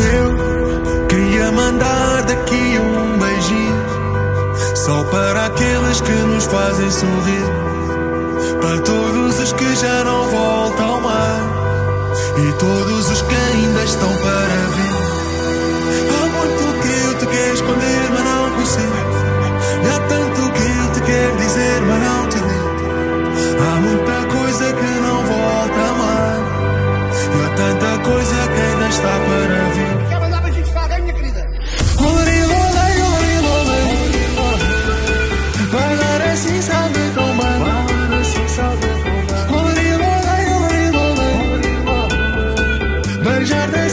Eu queria mandar daqui um beijinho, só para aqueles que nos fazem sorrir, para todos os que já não voltam mais e todos os que ainda estão para vir. Há muito que eu te quero esconder, mas não consigo. E há tanto que eu te quero dizer, mas não te digo. Há muita coisa que não volta mais e há tanta coisa que ainda está para vir. Quer mandar beijinhos para alguém, minha querida? Bailar assim sabe tão bem. Beijar-te